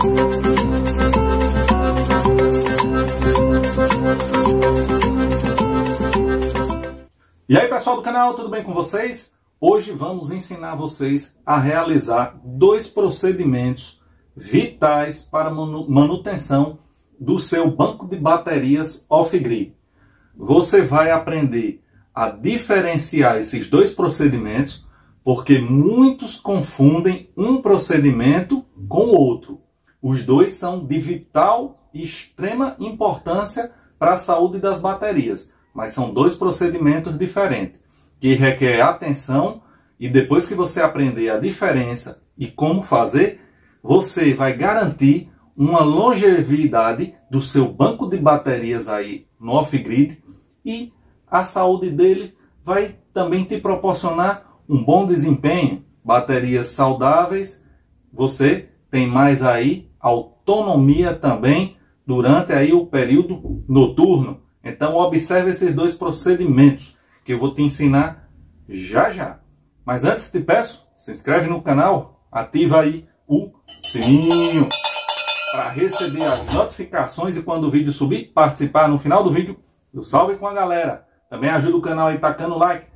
E aí pessoal do canal, tudo bem com vocês? Hoje vamos ensinar vocês a realizar dois procedimentos vitais para manutenção do seu banco de baterias off-grid. Você vai aprender a diferenciar esses dois procedimentos, porque muitos confundem um procedimento com o outro. Os dois são de vital e extrema importância para a saúde das baterias, mas são dois procedimentos diferentes, que requer atenção, e depois que você aprender a diferença e como fazer, você vai garantir uma longevidade do seu banco de baterias aí no off-grid, e a saúde dele vai também te proporcionar um bom desempenho, baterias saudáveis, você tem mais aí autonomia também durante aí o período noturno. Então observe esses dois procedimentos que eu vou te ensinar já já. Mas antes te peço, se inscreve no canal, ativa aí o sininho para receber as notificações e quando o vídeo subir, participar no final do vídeo do Salve com a Galera. Também ajuda o canal aí tacando o like,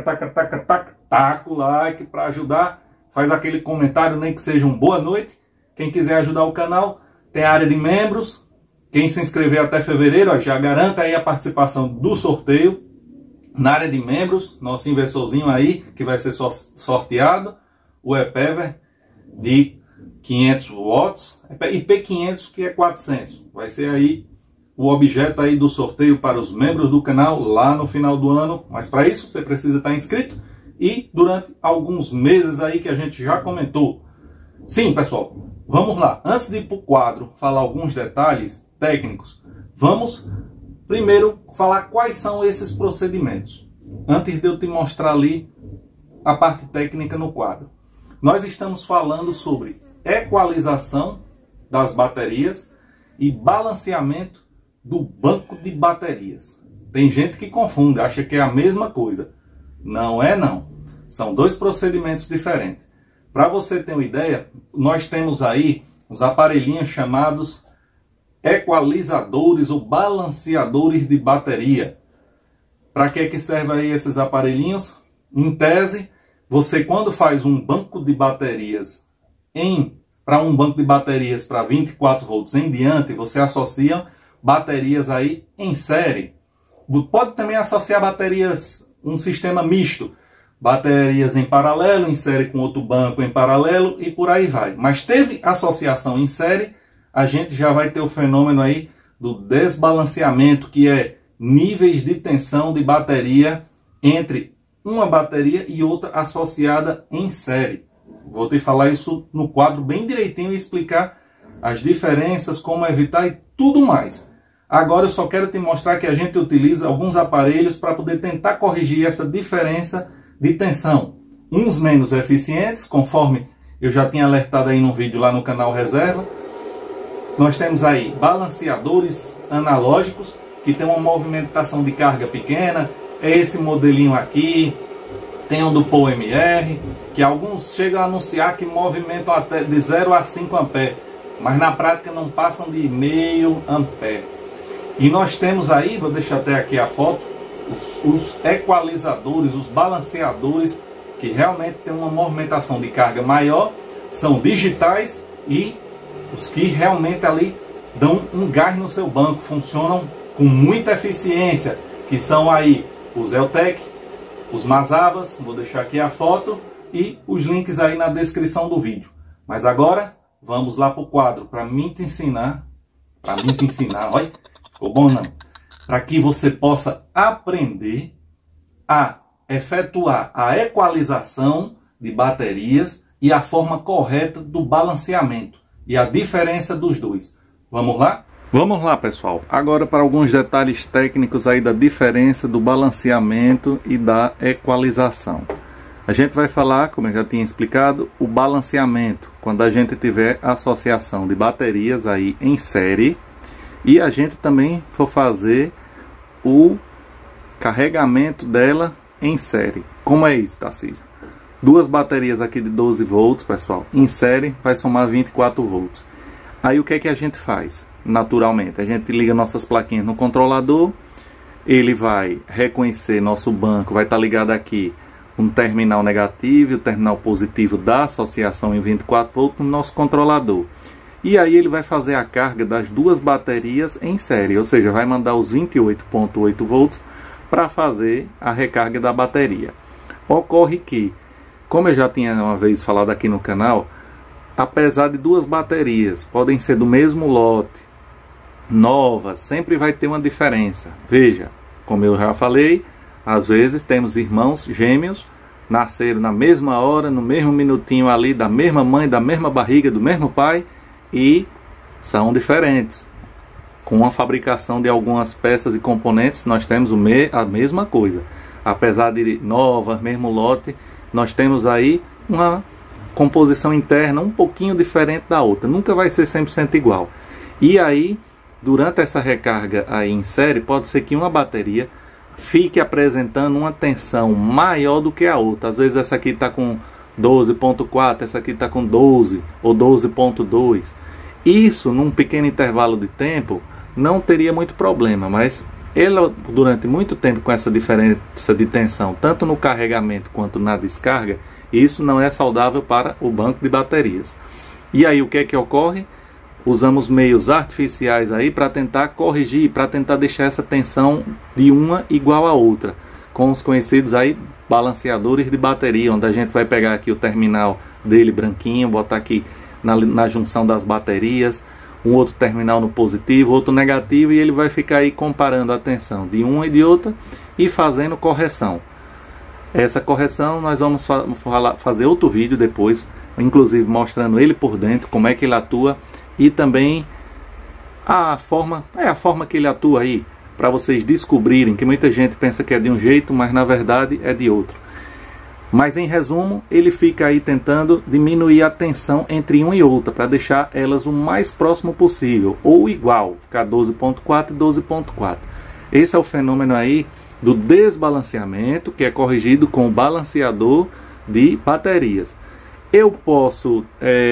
taca o like para ajudar. Faz aquele comentário, nem que seja um boa noite. Quem quiser ajudar o canal, tem a área de membros. Quem se inscrever até fevereiro, ó, já garanta aí a participação do sorteio na área de membros. Nosso inversorzinho aí, que vai ser sorteado, o ePever de 500 watts, IP500 que é 400. Vai ser aí o objeto aí do sorteio para os membros do canal lá no final do ano. Mas para isso você precisa estar inscrito e durante alguns meses aí que a gente já comentou. Sim, pessoal, vamos lá. Antes de ir para o quadro falar alguns detalhes técnicos, vamos primeiro falar quais são esses procedimentos, antes de eu te mostrar ali a parte técnica no quadro. Nós estamos falando sobre equalização das baterias e balanceamento do banco de baterias. Tem gente que confunde, acha que é a mesma coisa. Não é não. São dois procedimentos diferentes. Para você ter uma ideia, nós temos aí os aparelhinhos chamados equalizadores ou balanceadores de bateria. Para que servem aí esses aparelhinhos? Em tese, você quando faz um banco de baterias para um banco de baterias para 24 volts em diante, você associa baterias aí em série. Pode também associar baterias, um sistema misto, baterias em paralelo, em série com outro banco em paralelo e por aí vai. Mas teve associação em série, a gente já vai ter o fenômeno aí do desbalanceamento, que é níveis de tensão de bateria entre uma bateria e outra associada em série. Vou te falar isso no quadro bem direitinho e explicar as diferenças, como evitar e tudo mais. Agora eu só quero te mostrar que a gente utiliza alguns aparelhos para poder tentar corrigir essa diferença de tensão. Uns menos eficientes, conforme eu já tinha alertado aí no vídeo lá no canal Reserva. Nós temos aí balanceadores analógicos que tem uma movimentação de carga pequena. É esse modelinho aqui. Tem um do PowerMR, que alguns chegam a anunciar que movimentam até de 0 a 5 A, mas na prática não passam de meio ampere. E nós temos aí, vou deixar até aqui a foto, os equalizadores, os balanceadores, que realmente tem uma movimentação de carga maior, são digitais e os que realmente ali dão um gás no seu banco, funcionam com muita eficiência, que são aí os Eltec, os Masavas, vou deixar aqui a foto e os links aí na descrição do vídeo. Mas agora vamos lá para o quadro, para mim te ensinar, olha, ficou bom não? Para que você possa aprender a efetuar a equalização de baterias e a forma correta do balanceamento e a diferença dos dois. Vamos lá? Vamos lá, pessoal. Agora para alguns detalhes técnicos aí da diferença do balanceamento e da equalização. A gente vai falar, como eu já tinha explicado, o balanceamento, quando a gente tiver associação de baterias aí em série e a gente também for fazer o carregamento dela em série. Como é isso, Tarcísio? Duas baterias aqui de 12 volts, pessoal, em série vai somar 24 volts. Aí o que é que a gente faz? Naturalmente, a gente liga nossas plaquinhas no controlador, ele vai reconhecer nosso banco, vai estar ligado aqui um terminal negativo e o terminal positivo da associação em 24 volts no nosso controlador. E aí ele vai fazer a carga das duas baterias em série, ou seja, vai mandar os 28,8 volts para fazer a recarga da bateria. Ocorre que, como eu já tinha uma vez falado aqui no canal, apesar de duas baterias podem ser do mesmo lote, novas, sempre vai ter uma diferença. Veja, como eu já falei, às vezes temos irmãos gêmeos, nasceram na mesma hora, no mesmo minutinho ali, da mesma mãe, da mesma barriga, do mesmo pai, e são diferentes. Com a fabricação de algumas peças e componentes, nós temos a mesma coisa. Apesar de novas, mesmo lote, nós temos aí uma composição interna um pouquinho diferente da outra. Nunca vai ser 100% igual. E aí, durante essa recarga aí em série, pode ser que uma bateria fique apresentando uma tensão maior do que a outra. Às vezes essa aqui está com 12,4, essa aqui está com 12 ou 12,2. Isso, num pequeno intervalo de tempo, não teria muito problema, mas ela, durante muito tempo com essa diferença de tensão, tanto no carregamento quanto na descarga, isso não é saudável para o banco de baterias. E aí o que é que ocorre? Usamos meios artificiais aí para tentar corrigir, para tentar deixar essa tensão de uma igual à outra, com os conhecidos aí balanceadores de bateria, onde a gente vai pegar aqui o terminal dele branquinho, botar aqui na junção das baterias, um outro terminal no positivo, outro negativo, e ele vai ficar aí comparando a tensão de uma e de outra e fazendo correção. Essa correção nós vamos fazer outro vídeo depois, inclusive mostrando ele por dentro, como é que ele atua, e também a forma que ele atua aí, para vocês descobrirem que muita gente pensa que é de um jeito, mas na verdade é de outro. Mas em resumo, ele fica aí tentando diminuir a tensão entre uma e outra, para deixar elas o mais próximo possível, ou igual, ficar 12,4 e 12,4. Esse é o fenômeno aí do desbalanceamento, que é corrigido com o balanceador de baterias. Eu posso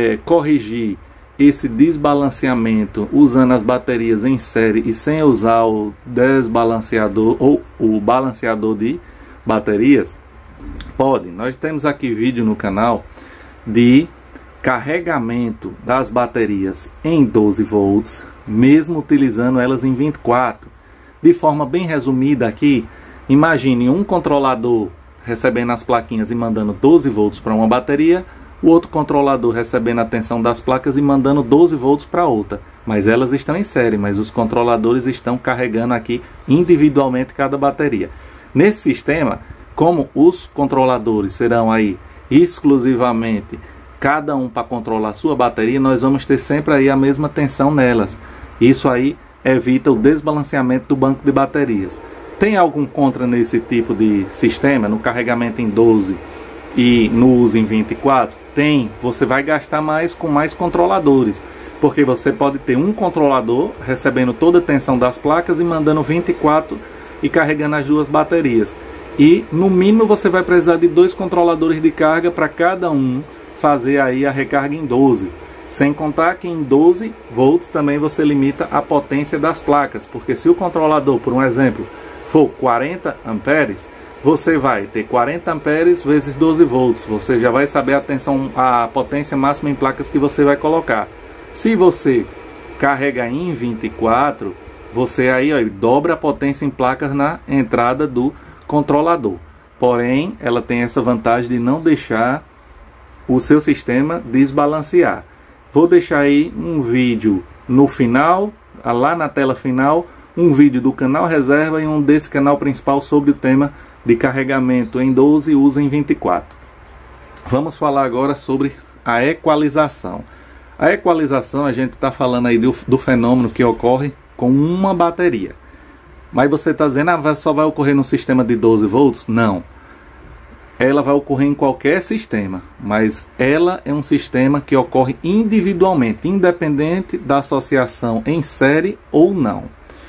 corrigir esse desbalanceamento usando as baterias em série e sem usar o desbalanceador ou o balanceador de baterias? Pode. Nós temos aqui vídeo no canal de carregamento das baterias em 12 volts, mesmo utilizando elas em 24. De forma bem resumida aqui, imagine um controlador recebendo as plaquinhas e mandando 12 volts para uma bateria, o outro controlador recebendo a tensão das placas e mandando 12 volts para outra. Mas elas estão em série, mas os controladores estão carregando aqui individualmente cada bateria. Nesse sistema, como os controladores serão aí exclusivamente cada um para controlar a sua bateria, nós vamos ter sempre aí a mesma tensão nelas. Isso aí evita o desbalanceamento do banco de baterias. Tem algum contra nesse tipo de sistema, no carregamento em 12 e no uso em 24? Tem. Você vai gastar mais com mais controladores, porque você pode ter um controlador recebendo toda a tensão das placas e mandando 24 e carregando as duas baterias. E no mínimo você vai precisar de 2 controladores de carga para cada um fazer aí a recarga em 12. Sem contar que em 12 volts também você limita a potência das placas, porque se o controlador, por um exemplo, for 40 amperes, você vai ter 40 amperes vezes 12 volts. Você já vai saber a potência máxima em placas que você vai colocar. Se você carrega em 24, você aí dobra a potência em placas na entrada do controlador. Porém, ela tem essa vantagem de não deixar o seu sistema desbalancear. Vou deixar aí um vídeo no final, lá na tela final, um vídeo do canal reserva e um desse canal principal sobre o tema de carregamento em 12 e uso em 24. Vamos falar agora sobre a equalização. A equalização, a gente está falando aí do fenômeno que ocorre com uma bateria. Mas você está dizendo, só vai ocorrer no sistema de 12 volts? Não. Ela vai ocorrer em qualquer sistema, mas ela é um sistema que ocorre individualmente, independente da associação em série ou não.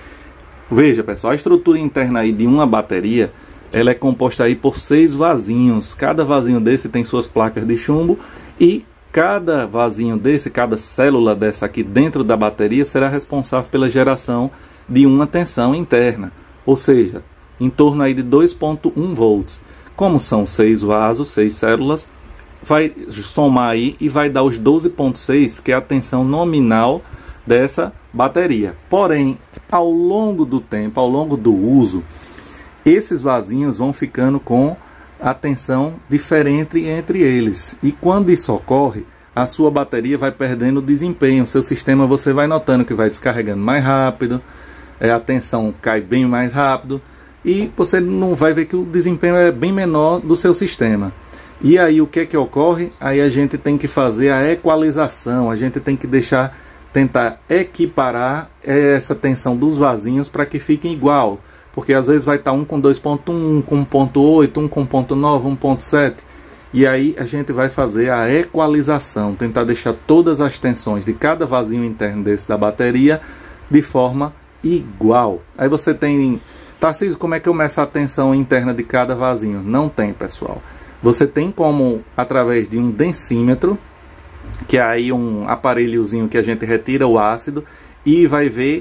Veja, pessoal, a estrutura interna aí de uma bateria, ela é composta aí por 6 vasinhos. Cada vasinho desse tem suas placas de chumbo e cada vasinho desse, cada célula dessa aqui dentro da bateria será responsável pela geração de uma tensão interna, ou seja, em torno aí de 2,1 volts. Como são 6 vasos, 6 células, vai somar aí e vai dar os 12,6, que é a tensão nominal dessa bateria. Porém, ao longo do tempo, ao longo do uso, esses vasinhos vão ficando com a tensão diferente entre eles. E quando isso ocorre, a sua bateria vai perdendo desempenho. Seu sistema, você vai notando que vai descarregando mais rápido, a tensão cai bem mais rápido, e você não vai ver que o desempenho é bem menor do seu sistema. E aí o que é que ocorre? Aí a gente tem que fazer a equalização, a gente tem que tentar equiparar essa tensão dos vasinhos para que fiquem igual. Porque às vezes vai estar um com 2,1, um com 1,8, um com 1,9, 1,7. E aí a gente vai fazer a equalização, tentar deixar todas as tensões de cada vasinho interno desse da bateria de forma igual. Aí você tem... Tarcísio, como é que eu meço a tensão interna de cada vasinho? Não tem, pessoal. Você tem como, através de um densímetro, que é aí um aparelhozinho que a gente retira o ácido e vai ver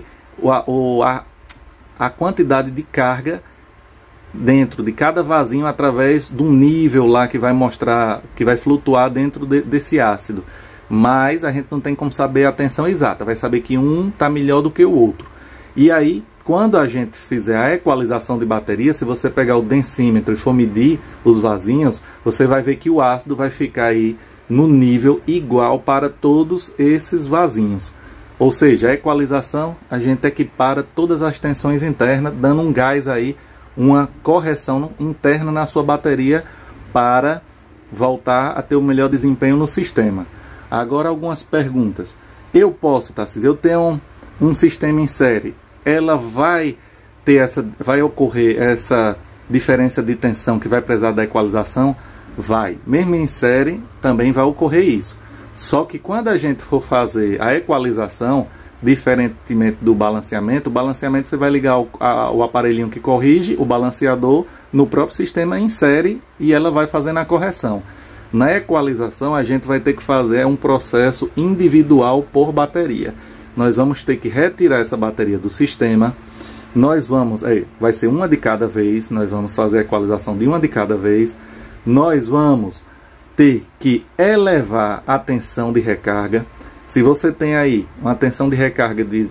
a quantidade de carga dentro de cada vasinho através de um nível lá que vai mostrar, que vai flutuar dentro desse ácido. Mas a gente não tem como saber a tensão exata, vai saber que um está melhor do que o outro. E aí, quando a gente fizer a equalização de bateria, se você pegar o densímetro e for medir os vasinhos, você vai ver que o ácido vai ficar aí no nível igual para todos esses vasinhos. Ou seja, a equalização, a gente equipara todas as tensões internas, dando um gás aí, uma correção interna na sua bateria para voltar a ter o melhor desempenho no sistema. Agora algumas perguntas. Eu posso, Tarcísio, eu tenho um sistema em série, ela vai ocorrer essa diferença de tensão que vai precisar da equalização? Vai. Mesmo em série também vai ocorrer isso. Só que quando a gente for fazer a equalização, diferentemente do balanceamento, o balanceamento você vai ligar o aparelhinho que corrige, o balanceador, no próprio sistema em série e ela vai fazendo a correção. Na equalização a gente vai ter que fazer um processo individual por bateria. Nós vamos ter que retirar essa bateria do sistema. Vai ser uma de cada vez, nós vamos fazer a equalização de uma de cada vez. Nós vamos ter que elevar a tensão de recarga. Se você tem aí uma tensão de recarga de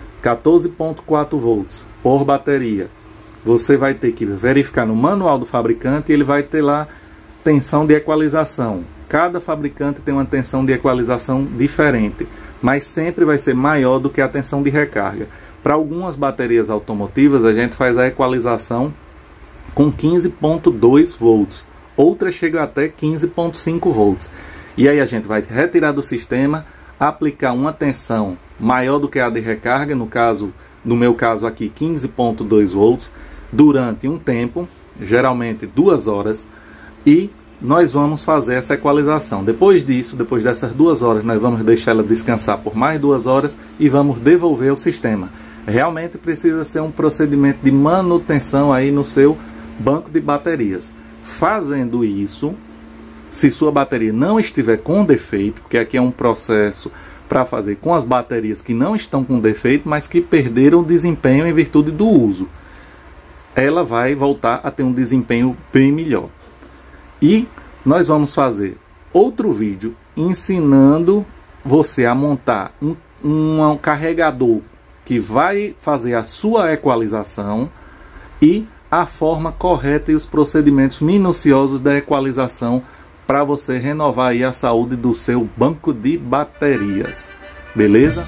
14,4 volts por bateria, você vai ter que verificar no manual do fabricante e ele vai ter lá tensão de equalização. Cada fabricante tem uma tensão de equalização diferente, mas sempre vai ser maior do que a tensão de recarga. Para algumas baterias automotivas, a gente faz a equalização com 15,2 volts. Outras chegam até 15,5 volts. E aí a gente vai retirar do sistema, aplicar uma tensão maior do que a de recarga, no meu caso aqui 15,2 volts, durante um tempo, geralmente 2 horas, e nós vamos fazer essa equalização. Depois disso, depois dessas 2 horas, nós vamos deixar ela descansar por mais 2 horas e vamos devolver ao sistema. Realmente precisa ser um procedimento de manutenção aí no seu banco de baterias. Fazendo isso, se sua bateria não estiver com defeito, porque aqui é um processo para fazer com as baterias que não estão com defeito, mas que perderam desempenho em virtude do uso, ela vai voltar a ter um desempenho bem melhor. E nós vamos fazer outro vídeo ensinando você a montar um carregador que vai fazer a sua equalização e a forma correta e os procedimentos minuciosos da equalização para você renovar aí a saúde do seu banco de baterias. Beleza?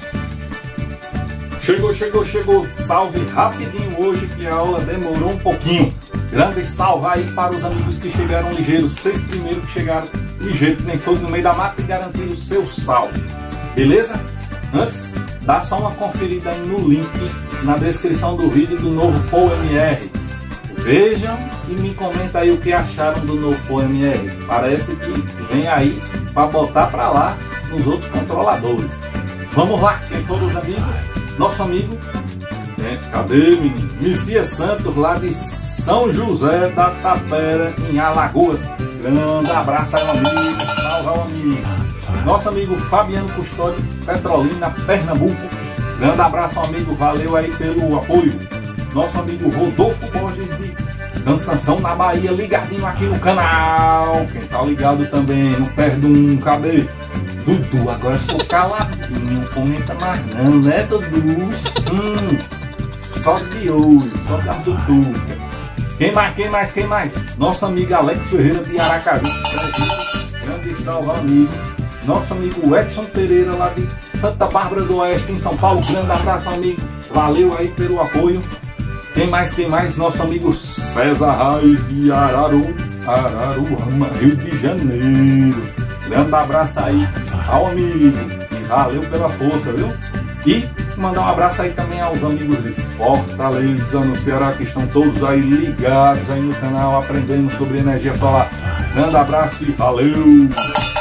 Chegou. Salve rapidinho hoje que a aula demorou um pouquinho. Grande salve aí para os amigos que chegaram ligeiros, 6 primeiros que chegaram ligeiros, que nem todos no meio da mata, e garantir o seu salve. Beleza? Antes, dá só uma conferida aí no link na descrição do vídeo do novo PowerMR. Vejam e me comenta aí o que acharam do novo PowerMR. Parece que vem aí para botar para lá nos outros controladores. Vamos lá, quem foram os amigos? Nosso amigo, cadê menino? Messias Santos, lá de São José da Tapera, em Alagoas. Grande abraço aí, amigo. Salve, amigo. Nosso amigo Fabiano Custódio, Petrolina, Pernambuco. Grande abraço, amigo, valeu aí pelo apoio. Nosso amigo Rodolfo Borges de Cansanção na Bahia, ligadinho aqui no canal. Quem tá ligado também, não perde um cabelo. Dudu, agora ficou caladinho, não comenta mais não, né, Dudu? Só de olho, só da Dudu. Quem mais? Nosso amigo Alex Ferreira de Aracaju, grande salve, amigo. Nosso amigo Edson Pereira lá de Santa Bárbara do Oeste, em São Paulo, grande abraço, amigo. Valeu aí pelo apoio. Quem mais? Nosso amigo César Raiz de Araruama, Rio de Janeiro. Grande abraço aí ao amigo. Valeu pela força, viu? E mandar um abraço aí também aos amigos de Fortaleza, no Ceará, que estão todos aí ligados aí no canal, aprendendo sobre energia solar. Grande abraço e valeu!